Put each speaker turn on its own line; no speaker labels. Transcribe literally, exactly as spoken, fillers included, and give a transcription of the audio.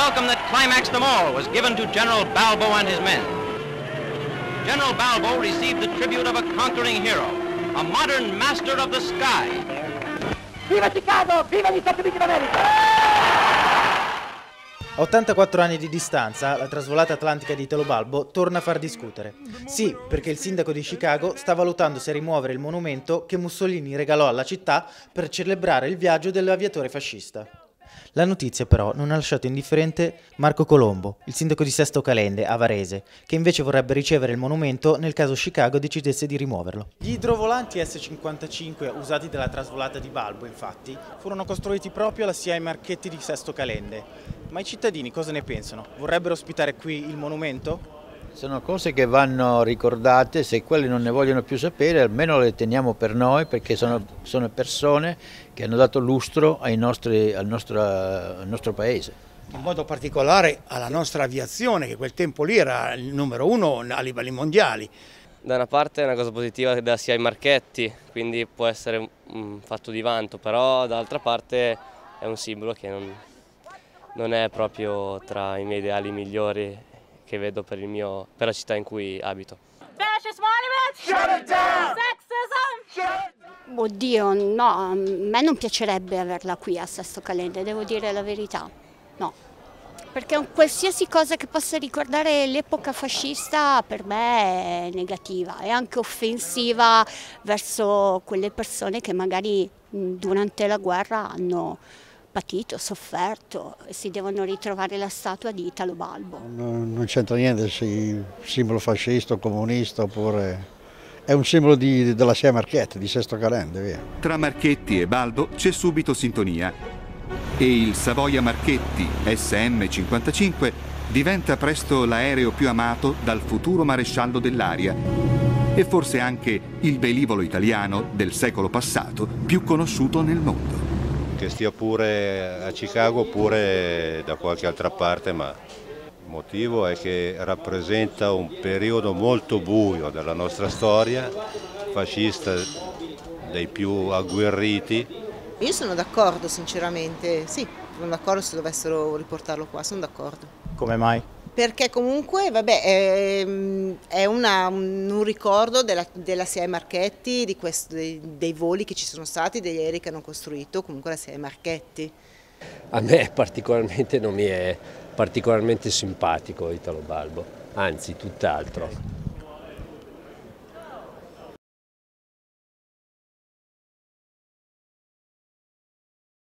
welcome that climaxed them all was given to General Balbo and his men. General Balbo received the tribute of a conquering hero, a modern master of the sky.
Viva Chicago! Viva gli Stati Uniti d'America!
A ottantaquattro anni di distanza, la trasvolata atlantica di Italo Balbo torna a far discutere. Sì, perché il sindaco di Chicago sta valutando se rimuovere il monumento che Mussolini regalò alla città per celebrare il viaggio dell'aviatore fascista. La notizia però non ha lasciato indifferente Marco Colombo, il sindaco di Sesto Calende, a Varese, che invece vorrebbe ricevere il monumento nel caso Chicago decidesse di rimuoverlo. Gli idrovolanti S cinquantacinque usati dalla trasvolata di Balbo, infatti, furono costruiti proprio alla S I A I Marchetti di Sesto Calende. Ma i cittadini cosa ne pensano? Vorrebbero ospitare qui il monumento?
Sono cose che vanno ricordate, se quelli non ne vogliono più sapere almeno le teniamo per noi, perché sono, sono persone che hanno dato lustro ai nostri, al, nostro, al nostro paese.
In modo particolare alla nostra aviazione, che quel tempo lì era il numero uno a livelli mondiali.
Da una parte è una cosa positiva della S I A I Marchetti, quindi può essere un fatto di vanto, però dall'altra parte è un simbolo che non, non è proprio tra i miei ideali migliori che vedo per, il mio, per la città in cui abito.
Oddio, no, a me non piacerebbe averla qui a Sesto Calende, devo dire la verità, no. Perché un qualsiasi cosa che possa ricordare l'epoca fascista per me è negativa, è anche offensiva verso quelle persone che magari durante la guerra hanno patito, sofferto e si devono ritrovare la statua di Italo Balbo.
Non, non c'entra niente se il simbolo fascista o comunista, oppure è un simbolo di, della S I A I Marchetti, di Sesto Calende, via.
Tra Marchetti e Balbo c'è subito sintonia e il Savoia Marchetti S M cinquantacinque diventa presto l'aereo più amato dal futuro maresciallo dell'aria e forse anche il velivolo italiano del secolo passato più conosciuto nel mondo.
Che stia pure a Chicago oppure da qualche altra parte, ma il motivo è che rappresenta un periodo molto buio della nostra storia, fascista dei più agguerriti.
Io sono d'accordo sinceramente, sì, sono d'accordo se dovessero riportarlo qua, sono d'accordo.
Come mai?
Perché comunque vabbè, è, è una, un ricordo della, della S I A I Marchetti, di questo, dei, dei voli che ci sono stati, degli aerei che hanno costruito comunque la S I A I Marchetti.
A me particolarmente non mi è particolarmente simpatico Italo Balbo, anzi tutt'altro.